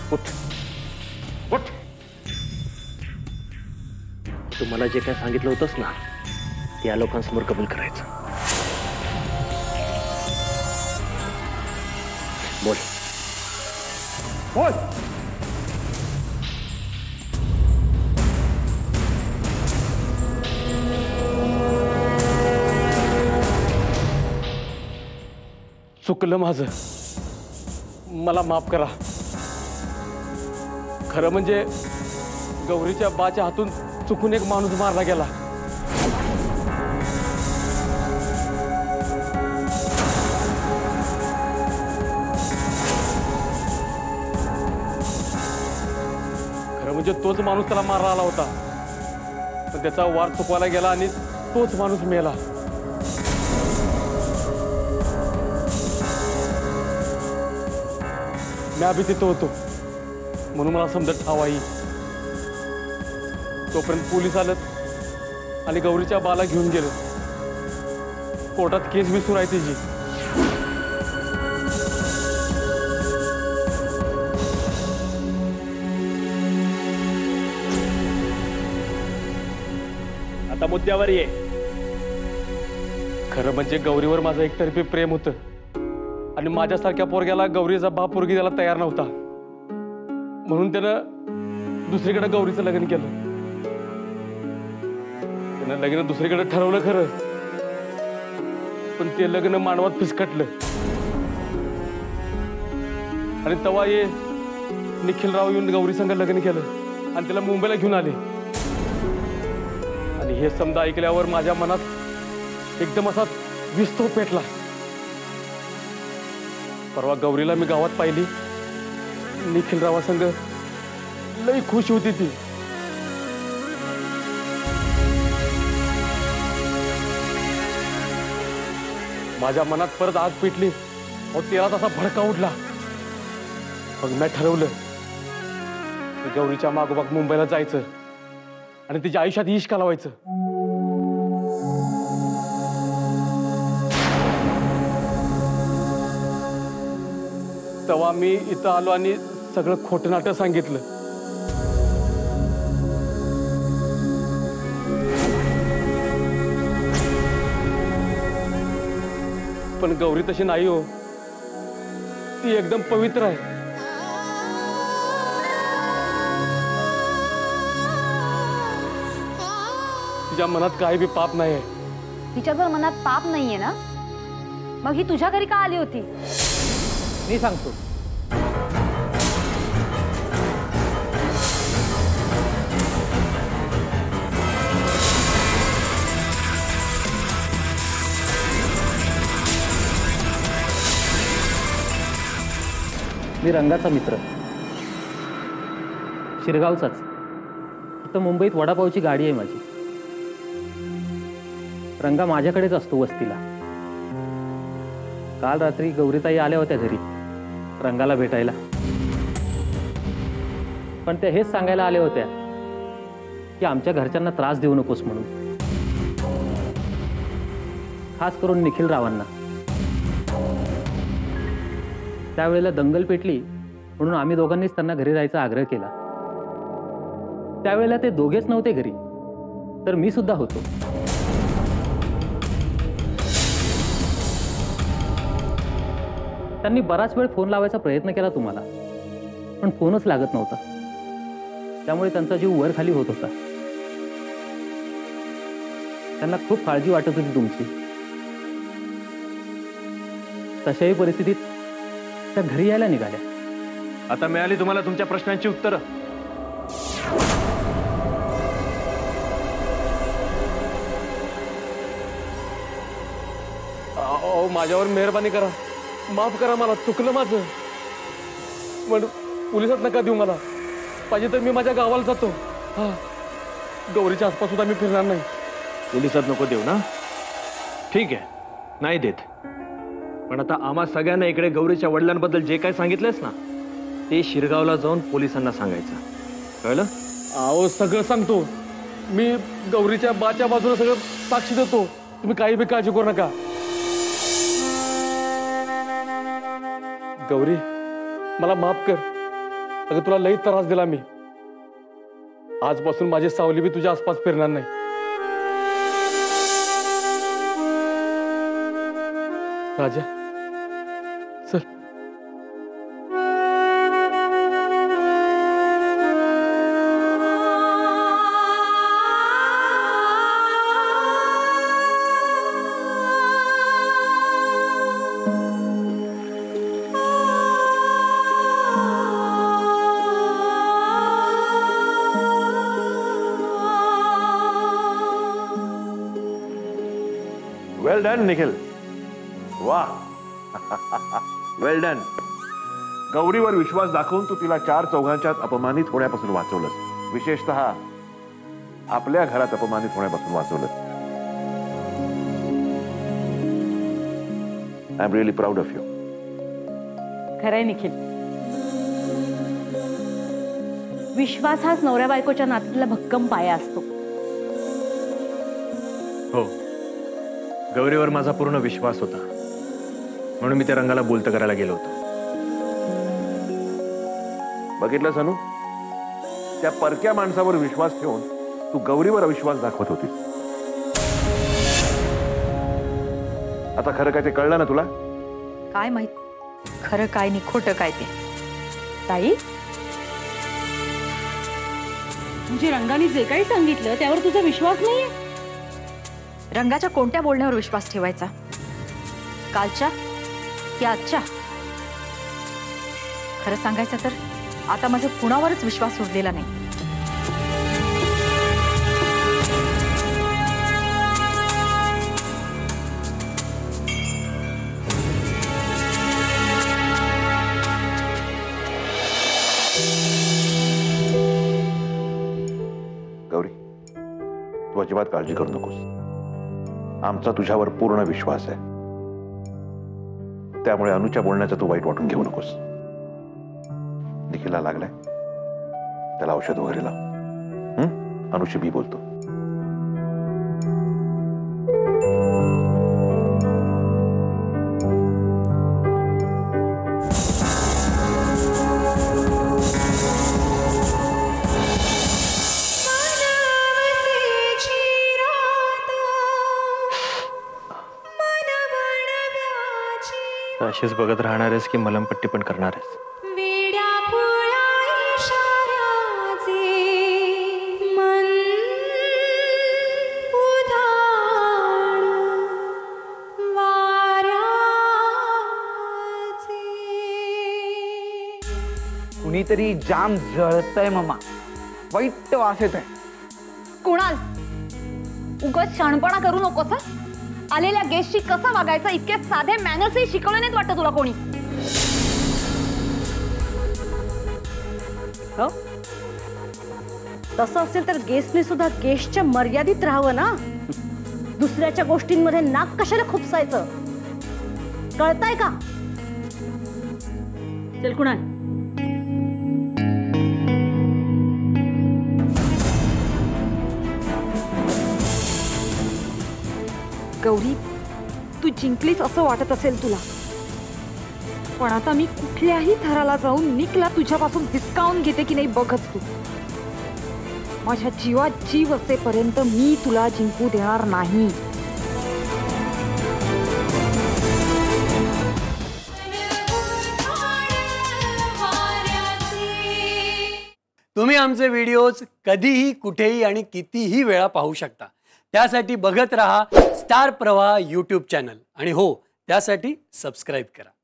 उठ उठ. तू मला जे काय सांगितलं होतंस ना त्या लोकांसमोर कबूल करायचं. बोल बोल. चुकलं माझं, मला माफ करा. खरं म्हणजे गौरीच्या बाच्या हातून चुकून एक माणूस मारला गेला. खरं म्हणजे तोच माणूस त्याला मारला आला होता, पण त्याचा वार चुकवायला गेला आणि तोच माणूस मेला. मी अभि तिथं होतो म्हणून मला समजत ठावाई. तोपर्यंत पोलीस आलत आणि गौरीच्या बाला घेऊन गेलं. कोर्टात केस बी सुरू आहे तिची. आता मुद्द्यावर ये. खरं म्हणजे गौरीवर माझं एकतर्फी प्रेम होतं आणि माझ्यासारख्या पोरग्याला गौरीचा बाप पोरगी द्यायला तयार नव्हता, म्हणून त्यानं दुसरीकडे गौरीचं लग्न केलं. त्यानं लग्न दुसरीकडे ठरवलं खरं, पण ते लग्न मानवात फिसकटलं. आणि तेव्हा ये निखिलराव येऊन गौरी संग लग्न केलं आणि त्याला मुंबईला घेऊन आले. आणि हे समजा ऐकल्यावर माझ्या मनात एकदम असा विस्तव पेटला. परवा गौरीला मी गावात पाहिली. निखिलरावा संग लई खुश होती ती. माझ्या मनात परत आग पेटली. तेला तसा भडका उडला. मग मी ठरवलं की गौरीच्या मागोमाग मुंबईला जायचं आणि तिच्या आयुष्यात इश्क लावायचं. तेव्हा मी इथं आलो आणि सगळं खोटं नाटं सांगितलं. पण गौरी तशी नाही हो. ती एकदम पवित्र आहे. तिच्या मनात काही बी पाप नाही आहे. तिच्या जर मनात पाप नाहीये ना, मग ही तुझ्या घरी का आली होती? मी सांगतो. मी रंगाचा मित्र, शिरगावचाच. इथं मुंबईत वडापावची गाडी आहे माझी. रंगा माझ्याकडेच असतो वस्तीला. काल रात्री गौरीताई आल्या होत्या घरी रंगाला भेटायला. पण त्या हेच सांगायला आल्या होत्या की आमच्या घरच्यांना त्रास देऊ नकोस म्हणून, खास करून निखिलरावांना. त्यावेळेला दंगल पेटली म्हणून आम्ही दोघांनीच त्यांना घरी जायचा आग्रह केला. त्यावेळेला ते दोघेच नव्हते घरी, तर मी सुद्धा होतो. त्यांनी बराच वेळ फोन लावायचा प्रयत्न केला तुम्हाला, पण फोनच लागत नव्हता. त्यामुळे त्यांचा जीव वर खाली होत होता. त्यांना खूप काळजी वाटत होती तुमची. तशाही परिस्थितीत त्या घरी यायला निघाल्या. आता मिळाली तुम्हाला तुमच्या प्रश्नांची उत्तरं. माझ्यावर मेहरबानी करा, माफ करा. मला चुकलं माझं. पण पोलिसात नका देऊ मला. पाहिजे तर मी माझ्या गावाला जातो. हा, गौरीच्या आसपास सुद्धा मी फिरणार नाही. पोलिसात नको देऊ ना? ठीक आहे, नाही देत. पण आता आम्हा सगळ्यांना इकडे गौरीच्या वडिलांबद्दल जे काय सांगितलंस ना, ते शिरगावला जाऊन पोलिसांना सांगायचं. कळलं? अहो, सगळं सांगतो मी. गौरीच्या बाच्या बाजूला सगळं साक्षी देतो. तुम्ही काही बी काळजी करू नका. गौरी, मला माफ कर. अगं तुला लई त्रास दिला मी. आजपासून माझी सावली बी तुझ्या आसपास फिरणार नाही. राजा चल. Well done Nikhil. वाह. Well done. गौरीवर विश्वास दाखवून तू तिला चार चौघांच्यात अपमानित होण्यापासून वाचवलंस. विशेषतः आपल्या घरात अपमानित होण्यापासून वाचवलंस. I am really proud of you. खरंय निखिल, विश्वास हाच नवऱ्या बायकोच्या नात्यातला भक्कम पाया असतो. हो, गौरीवर माझा पूर्ण विश्वास होता, म्हणून मी त्या रंगाला बोलतं करायला गेलो होतो. बघितलं सनू, त्या परक्या माणसावर विश्वास ठेवून तू गौरीवर अविश्वास दाखवत होतीस. आता खरं काय ते कळलं ना तुला? काय माहित खरं काय नाही खोटं काय ते. ताई, म्हणजे रंगाने जे काही सांगितलं त्यावर तुझा विश्वास नाहीये? रंगाच्या कोणत्या बोलण्यावर विश्वास ठेवायचा? कालच्या की आजच्या? खरं सांगायचं तर आता माझा कुणावरच विश्वास उरलेला नाही. गौरी, तू अजिबात काळजी करू नकोस. आमचा तुझ्यावर पूर्ण विश्वास आहे. त्यामुळे अनुच्या बोलण्याचा तू वाईट वाटून घेऊ नकोस. निखिलला लागलाय, त्याला औषध वगैरे लाव. अनुशी मी बोलतो. अशीच बघत राहणार आहेस की मलमपट्टी पण करणार आहेस? कुणीतरी जाम जळतय मामा. वाईट वास येतोय. कुणाल, उगाच शहाणपणा करू नकोस. आलेल्या गेस्टशी कसं वागायचं इतके साधे मॅनर्सही शिकवले नाहीत वाटतं तुला कोणी. हो, तसं असेल तर गेस्टने सुद्धा गेस्टच्या मर्यादित राहावं ना. दुसऱ्याच्या गोष्टींमध्ये नाक कशाला खुपसायचं? कळतंय का? चल कुणाल. गौरी, तू जिंकलीस असं वाटत असेल तुला, पण आता मी कुठल्याही थराला जाऊन निकला तुझ्यापासून हिसकावून घेते की नाही बघच तू. माझ्या जीवात जीव असेपर्यंत मी तुला जिंकू देणार नाही. तुम्ही आमचे व्हिडिओज कधीही कुठेही आणि कितीही वेळा पाहू शकता. त्यासाठी बघत रहा स्टार प्रवाह यूट्यूब चॅनल आणि हो, त्यासाठी सबस्क्राईब करा.